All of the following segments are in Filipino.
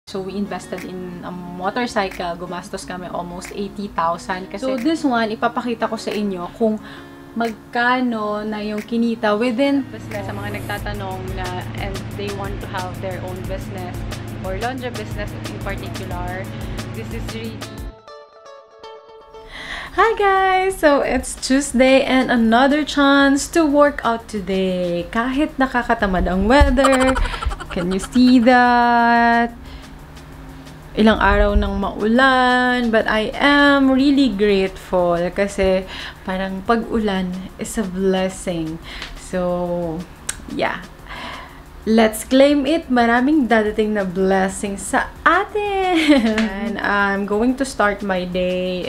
So, we invested in a motorcycle. Gumastos kami almost 80,000. So, this one, ipapakita ko sa inyo kung magkano na yung kinita within business. Sa mga nagtatanong na and they want to have their own business or laundry business in particular, this is really... Hi guys! So, it's Tuesday and another chance to work out today. Kahit nakakatamad ang weather. Can you see that? Ilang araw nang maulan, but I am really grateful kasi parang pag-ulan is a blessing. So, yeah. Let's claim it. Maraming dadating na blessing sa atin. And I'm going to start my day.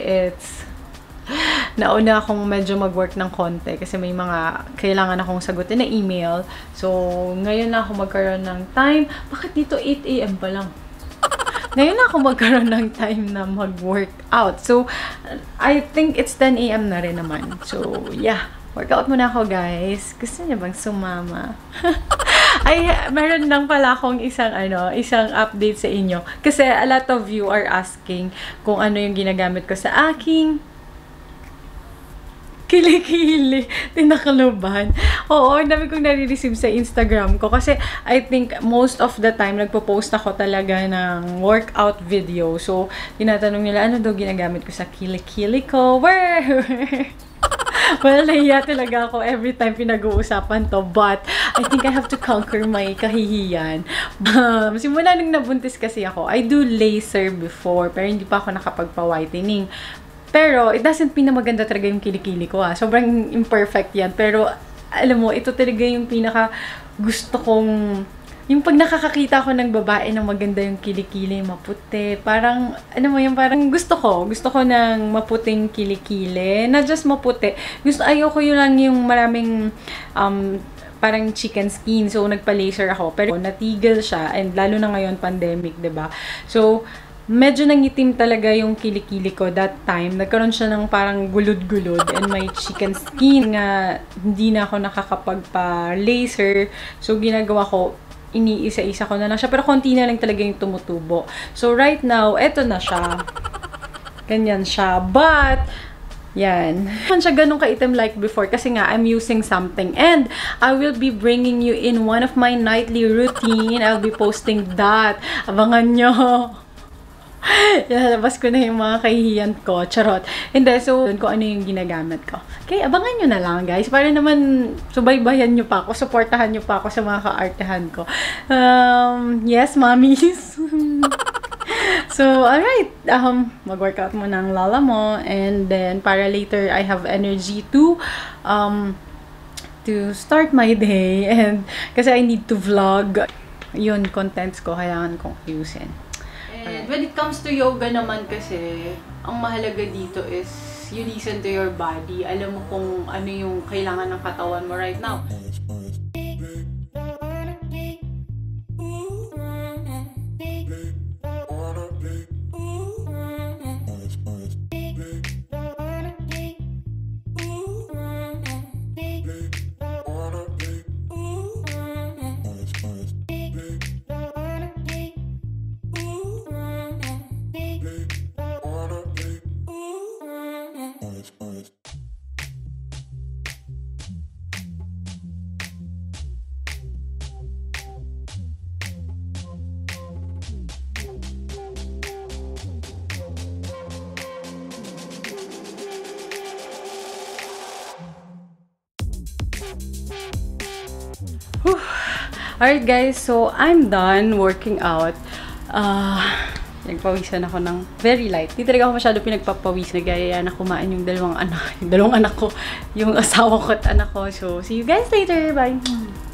Nauna akong medyo mag-work ng konti kasi may mga kailangan akong sagutin na email. So, ngayon na ako magkaroon ng time. Bakit dito 8 AM pa lang? Ngayon na ako magkaroon ng time na mag-workout. So, I think it's 10 AM na rin naman. So, yeah. Workout muna ako, guys. Gusto niyo bang sumama? Ay, meron lang pala akong isang update sa inyo. Kasi a lot of you are asking kung ano yung ginagamit ko sa aking kilikili, tinakaluban. Oo, dami kong nare-receive sa Instagram ko. Kasi, I think, most of the time, nagpo-post ako talaga ng workout video. So, tinatanong nila, ano daw ginagamit ko sa kilikili ko? Where? Well, nahiya talaga ako every time pinag-uusapan to. But, I think I have to conquer my kahihiyan. Simula nung nabuntis kasi ako, I do laser before, pero hindi pa ako nakapagpa-whitening. Pero, it doesn't mean na maganda talaga yung kilikili ko, ha. Sobrang imperfect yan. Pero, alam mo, ito talaga yung pinaka gusto kong... Yung pag nakakakita ko ng babae na maganda yung kilikili, maputi. Parang, ano mo yung parang gusto ko. Gusto ko ng maputing kilikili. Not just maputi. Ayoko yun lang yung maraming... parang chicken skin. So, nagpa-laser ako. Pero, natigil siya. And lalo na ngayon, pandemic, 'di ba? So, medyo nangitim talaga yung kilikili ko that time. Nagkaroon siya ng parang gulod-gulod and may chicken skin nga hindi na ako nakakapagpa-laser. So, ginagawa ko, iniisa-isa ko na lang siya. Pero konti na lang talaga yung tumutubo. So, right now, eto na siya. Ganyan siya. But, yan. Hindi siya ganun ka-itim like before kasi nga, I'm using something. And, I will be bringing you in one of my nightly routine. I'll be posting that. Abangan nyo. Ilalabas ko na yung mga kahihiyan ko. Charot. Hindi, so, kung ano yung ginagamit ko. Okay, abangan nyo na lang, guys. Para naman, subaybayan nyo pa ako. Supportahan nyo pa ako sa mga ka-artehan ko. Yes, mommies. So, alright. Mag-workout mo ng lala mo. And then, para later, I have energy to start my day. And, kasi I need to vlog. Yun, contents ko. Kailangan kong ayusin. And when it comes to yoga naman kasi, ang mahalaga dito is you listen to your body. Alam mo kung ano yung kailangan ng katawan mo right now. Alright guys, so I'm done working out. Nagpawisan ako ng very light. Hindi talaga ako masyado pinagpapawis. Nagaya na kumain yung dalawang anak ko. Yung asawa ko at anak ko. So, see you guys later. Bye!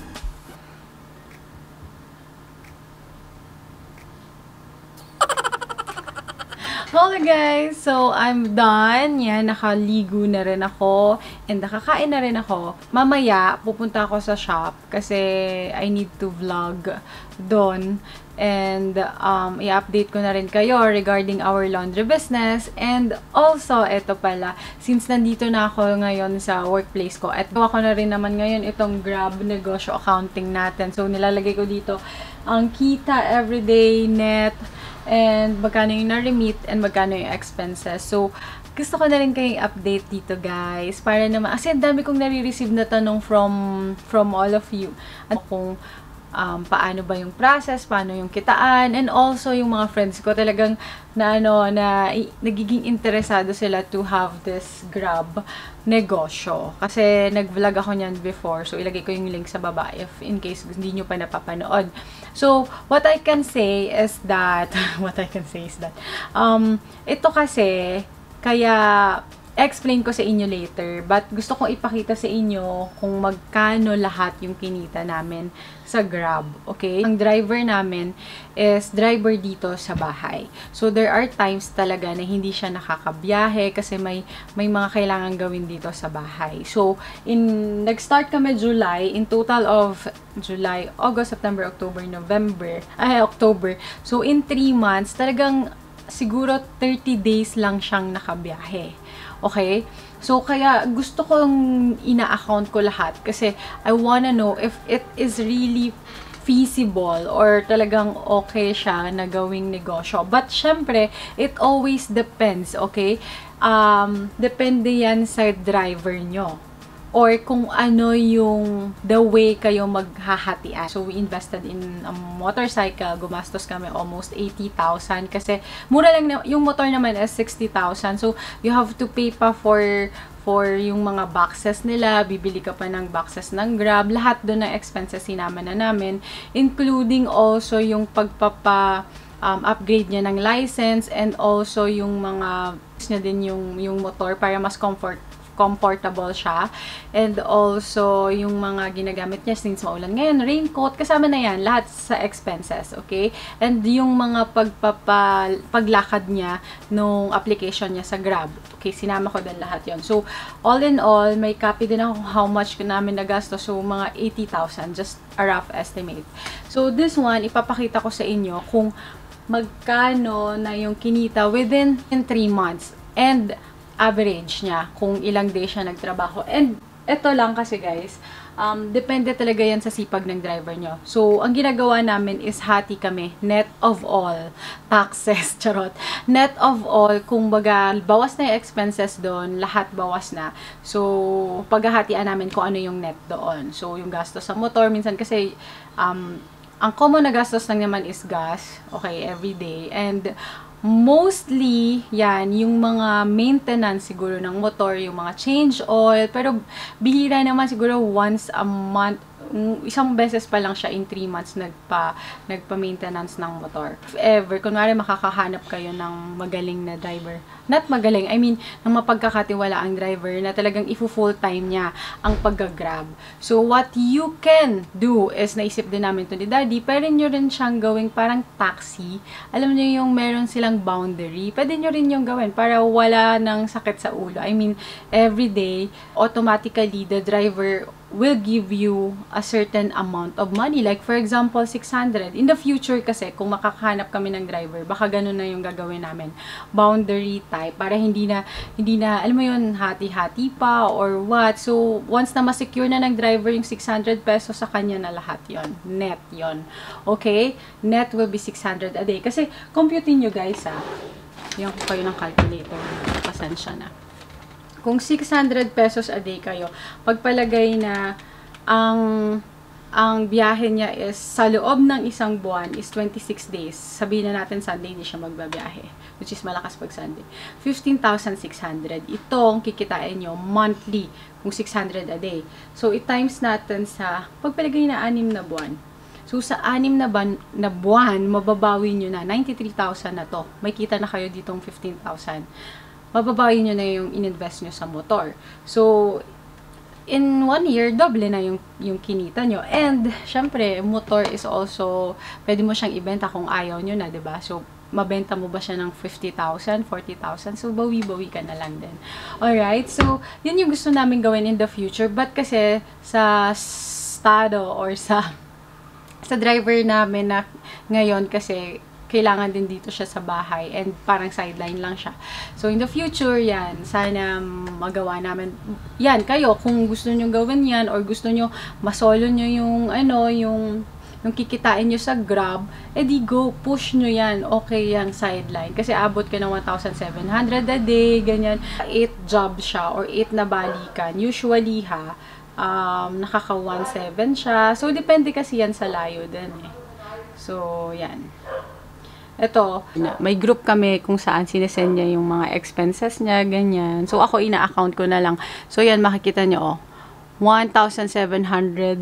Hello guys! So, I'm done. Yan, nakaligo na rin ako. And nakakain na rin ako. Mamaya, pupunta ako sa shop kasi I need to vlog doon. And, i-update ko na rin kayo regarding our laundry business. And also, eto pala, since nandito na ako ngayon sa workplace ko, at ako na rin naman ngayon itong Grab negosyo accounting natin. So, nilalagay ko dito ang kita, everyday, net, and magkano yung na-remit, and magkano yung expenses. So, gusto ko na rin kayong update dito, guys. Para naman, kasi ang dami kong nare-receive na tanong from all of you. At kung paano ba yung process, paano yung kitaan, and also yung mga friends ko talagang nagiging interesado sila to have this Grab negosyo. Kasi nag-vlog ako niyan before, so ilagay ko yung link sa baba if in case hindi nyo pa napapanood. So, what I can say is that, ito kasi, kaya explain ko sa inyo later, but gusto kong ipakita sa inyo kung magkano lahat yung kinita namin sa Grab, okay? Ang driver namin is driver dito sa bahay. So, there are times talaga na hindi siya nakakabiyahe kasi may mga kailangan gawin dito sa bahay. So, nag-start kami July, in total of July, August, September, October, October. So, in 3 months, talagang siguro 30 days lang siyang nakabiyahe. Okay? So, kaya gusto kong ina-account ko lahat kasi I wanna know if it is really feasible or talagang okay siya na gawing negosyo. But, syempre, it always depends, okay? Depende yan sa driver nyo. Or kung ano yung the way kayo maghahatian. So, we invested in a motorcycle. Gumastos kami almost 80,000 kasi mura lang yung motor naman is 60,000. So, you have to pay pa for yung mga boxes nila. Bibili ka pa ng boxes ng Grab. Lahat doon na expenses sinama na namin. Including also yung upgrade niya ng license and also yung mga niya din yung motor para mas comfortable siya. And also, yung mga ginagamit niya since maulan ngayon, raincoat, kasama na yan, lahat sa expenses, okay? And yung mga paglakad niya nung application niya sa Grab, okay, sinama ko din lahat yon. So, all in all, may copy din ako how much namin nagasto. So, mga 80,000, just a rough estimate. So, this one, ipapakita ko sa inyo kung magkano na yung kinita within 3 months. And average niya, kung ilang days siya nagtrabaho. And ito lang kasi guys, depende talaga yan sa sipag ng driver nyo. So, ang ginagawa namin is hati kami, net of all taxes, charot. Net of all, kung baga, bawas na yung expenses doon, lahat bawas na. So, paghahatian namin kung ano yung net doon. So, yung gastos sa motor, minsan kasi, ang common na gastos lang naman is gas, okay, every day. And mostly, yan, yung mga maintenance siguro ng motor, yung mga change oil, pero bihira naman siguro once a month, isang beses pa lang siya in 3 months nagpa-maintenance ng motor. If ever, kunwari makakahanap kayo ng magaling na driver, not magaling, I mean, ng mapagkakatiwala ang driver na talagang full time niya ang pagga-Grab. So, what you can do is, naisip din namin to ni Daddy, pwede nyo rin siyang gawing parang taxi. Alam nyo yung meron silang boundary, pwede nyo rin yung gawin para wala ng sakit sa ulo. I mean, every day, automatically, the driver will give you a certain amount of money. Like, for example, 600. In the future kasi, kung makakahanap kami ng driver, baka ganun na yung gagawin namin. Boundary type. Para hindi na, alam mo yun, hati-hati pa or what. So, once na ma-secure na ng driver yung 600 pesos, sa kanya na lahat yon. Net yon. Okay? Net will be 600 a day. Kasi, computein nyo guys, yung ko kayo ng calculator. Pasensya na. Kung 600 pesos a day kayo, pagpalagay na ang biyahe niya is sa loob ng isang buwan is 26 days. Sabihin na natin Sunday hindi siya magbabiyahe, which is malakas pag Sunday. 15,600. Ito ang kikitain nyo monthly kung 600 a day. So, i-times natin sa pagpalagay na 6 na buwan. So, sa 6 na buwan, mababawi nyo na 93,000 na to. May kita na kayo ditong 15,000. Mababawi nyo na yung ininvest nyo sa motor. So, in 1 year, doble na yung kinita nyo. And, syempre, motor is also, pwede mo siyang ibenta kung ayaw nyo na, diba? So, mabenta mo ba siya ng 50,000, 40,000? So, bawi-bawi ka na lang din. Alright? So, yun yung gusto namin gawin in the future. But kasi, sa estado or sa driver namin na ngayon kasi, kailangan din dito siya sa bahay and parang sideline lang siya. So, in the future, yan, sana magawa namin. Yan, kayo, kung gusto nyo gawin yan or gusto nyo masolo nyo yung yung kikitain nyo sa Grab, edi go, push nyo yan, okay yan, sideline. Kasi abot ka ng 1,700 a day, ganyan. 8 job siya, or 8 na balikan. Usually ha, nakaka 1,700 siya. So, depende kasi yan sa layo din eh. So, yan. Ito, may group kami kung saan sinesend niya yung mga expenses niya, ganyan. So, ako ina-account ko na lang. So, yan, makikita niyo, 1,175.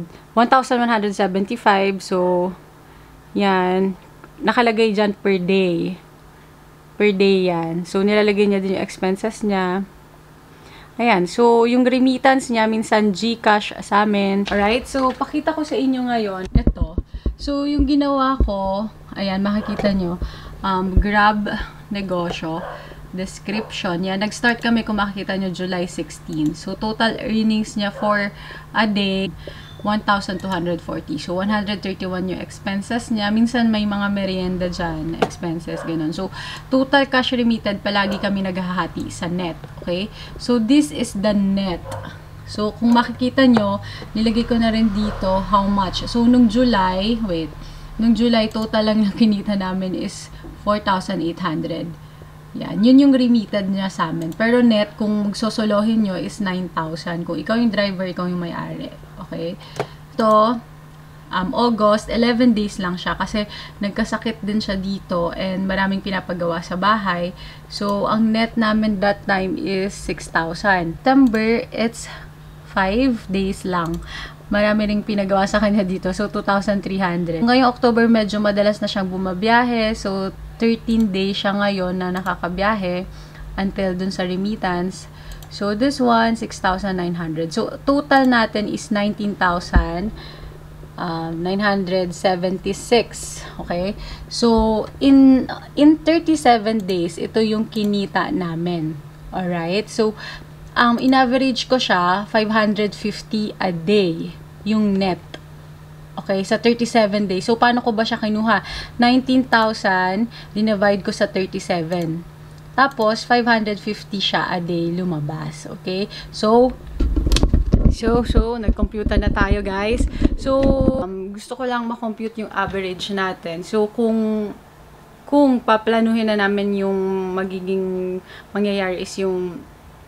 So, yan, nakalagay dyan per day. Per day yan. So, nilalagay niya din yung expenses niya. Ayan, so, yung remittance niya, minsan GCash sa amin. Alright, so, pakita ko sa inyo ngayon. Ito. So, yung ginawa ko, ayan, makikita nyo, Grab negosyo, description. Yan, nag-start kami kung makikita nyo July 16. So, total earnings niya for a day, 1,240. So, 131 yung expenses niya. Minsan may mga merienda dyan, expenses, ganun. So, total cash remitted, palagi kami naghahati sa net. Okay? So, this is the net. So, kung makikita nyo, nilagay ko na rin dito how much. So, nung July, total lang na kinita namin is 4,800. Yan. Yun yung remitted niya sa amin. Pero net, kung magsosolohin nyo is 9,000. Kung ikaw yung driver, ikaw yung may-ari. Okay? So, August, 11 days lang siya kasi nagkasakit din siya dito and maraming pinapagawa sa bahay. So, ang net namin that time is 6,000. September, it's 5 days lang. Marami ring pinagawa sa kanya dito. So, 2,300. Ngayong October, medyo madalas na siyang bumabiyahe. So, 13 days siya ngayon na nakakabiyahe until dun sa remittance. So, this one, 6,900. So, total natin is 19,976. Okay? So, in 37 days, ito yung kinita namin. Alright? So, in-average ko siya, 550 a day, yung net. Okay, sa 37 days. So, paano ko ba siya kinuha? 19,000, dinivide ko sa 37. Tapos, 550 siya a day lumabas. Okay? So, nag-compute na tayo, guys. So, gusto ko lang ma-compute yung average natin. So, kung paplanuhin na namin yung magiging mangyayari is yung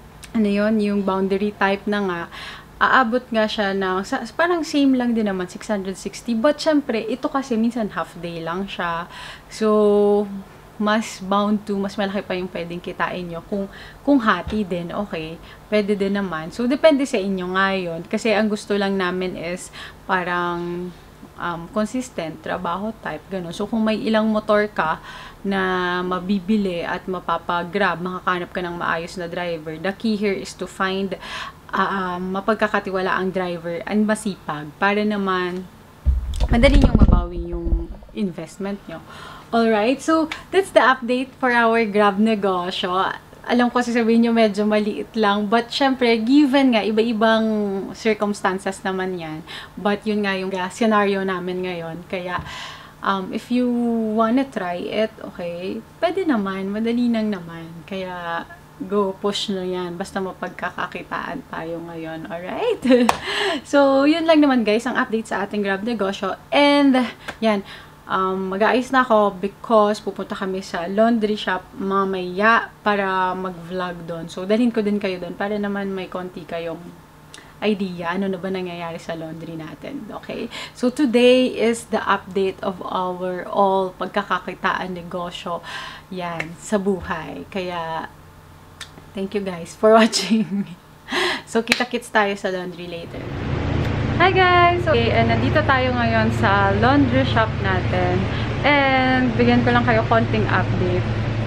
yung boundary type na nga, aabot nga siya ng, parang same lang din naman, 660. But, syempre, ito kasi minsan half day lang siya. So, mas malaki pa yung pwedeng kitain nyo. Kung hati din, okay, pwede din naman. So, depende sa inyo ngayon. Kasi, ang gusto lang namin is, parang, consistent, trabaho type, gano'n. So, kung may ilang motor ka na mabibili at mapapag-grab, makakanap ka ng maayos na driver, the key here is to find mapagkakatiwala ang driver and masipag para naman madali niyong mabawi yung investment nyo. Alright, so that's the update for our Grab negosyo. Alam ko sasabihin nyo medyo maliit lang, but syempre, given nga, iba-ibang circumstances naman yan. But yun nga yung scenario namin ngayon. Kaya, if you wanna try it, okay, pwede naman, madali lang naman. Kaya, go, push nyo yan. Basta mapagkakakitaan tayo ngayon. Alright? So, yun lang naman guys, ang update sa ating Grab negosyo. And, yan, mag-aayos na ako because pupunta kami sa laundry shop mamaya para mag-vlog doon. So, dalhin ko din kayo doon para naman may konti kayong idea ano na ba nangyayari sa laundry natin. Okay? So, today is the update of our all pagkakakitaan negosyo yan sa buhay. Kaya, thank you guys for watching. So, kita-kits tayo sa laundry later. Hi guys! Okay, and nandito tayo ngayon sa laundry shop natin. And, bigyan ko lang kayo konting update.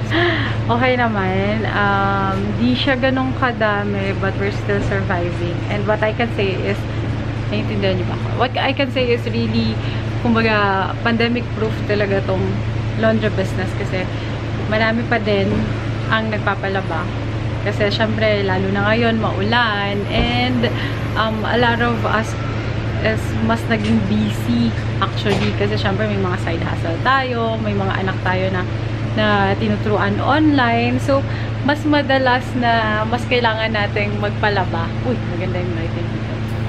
Okay naman. Di siya ganun kadami, but we're still surviving. And what I can say is, naiintindihan niyo ba ako? What I can say is really, kumbaga, pandemic-proof talaga tong laundry business kasi marami pa din ang nagpapalaba. Kasi, syempre, lalo na ngayon, maulan. And, a lot of us is mas naging busy actually kasi syempre may mga side hustle tayo, may mga anak tayo na tinuturuan online. So, mas madalas na mas kailangan nating magpalaba. Uy, maganda yung lighting dito.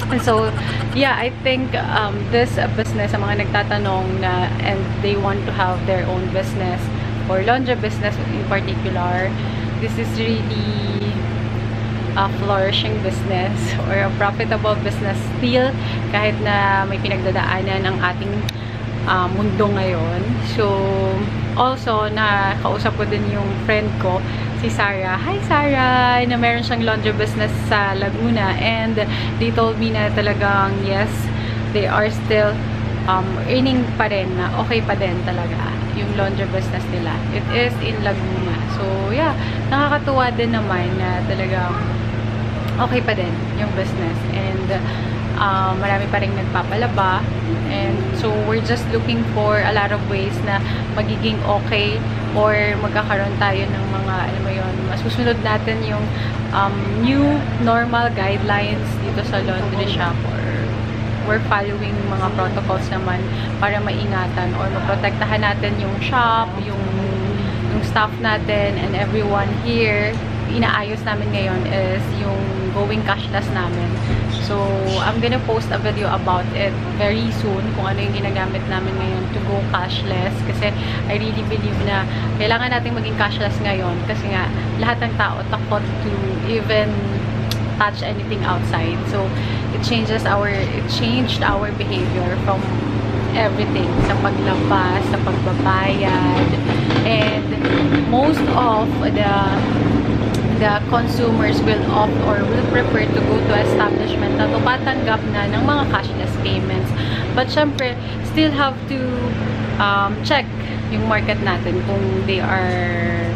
And so, yeah, I think this business, sa mga nagtatanong na and they want to have their own business or laundry business in particular, this is really a flourishing business or a profitable business still kahit na may pinagdadaanan ang ating mundo ngayon. So, also, nakausap ko din yung friend ko, si Sarah. Hi, Sarah! Na meron siyang laundry business sa Laguna. And they told me na talagang, yes, they are still earning pa rin na okay pa din talaga yung laundry business nila. It is in Laguna. So, yeah, nakakatuwa din naman na talagang okay pa din yung business. And marami pa rin nagpapalaba. And so, we're just looking for a lot of ways na magiging okay or magkakaroon tayo ng mga, alam mo yun, masusunod natin yung new normal guidelines dito sa laundry shop, or we're following mga protocols naman para maingatan or maprotektahan natin yung shop, yung staff natin, and everyone here. Inaayos namin ngayon is yung going cashless namin. So, I'm gonna post a video about it very soon kung ano yung ginagamit namin ngayon to go cashless. Kasi I really believe na kailangan natin maging cashless ngayon kasi nga lahat ng tao takot to even touch anything outside. So, it changed our behavior from everything, sa paglabas, sa pagbabayad, and most of the consumers will opt or will prefer to go to establishment na tumatanggap na ng mga cashless payments. But syempre, still have to check yung market natin kung they are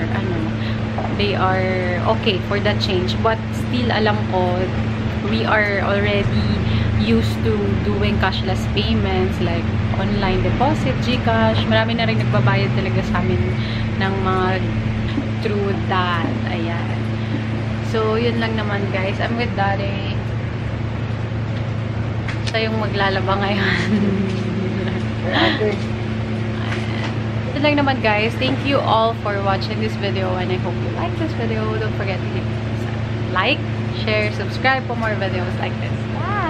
okay for that change. But still, alam ko, we are already used to doing cashless payments like online deposit, GCash. Marami na rin nagbabayad talaga sa amin ng mga through that. Ayan. So, yun lang naman, guys. I'm with Daddy. Siya yung maglalaba ngayon. Yun lang naman, guys. Thank you all for watching this video, and I hope you like this video. Don't forget to hit like, share, subscribe for more videos like this. Bye!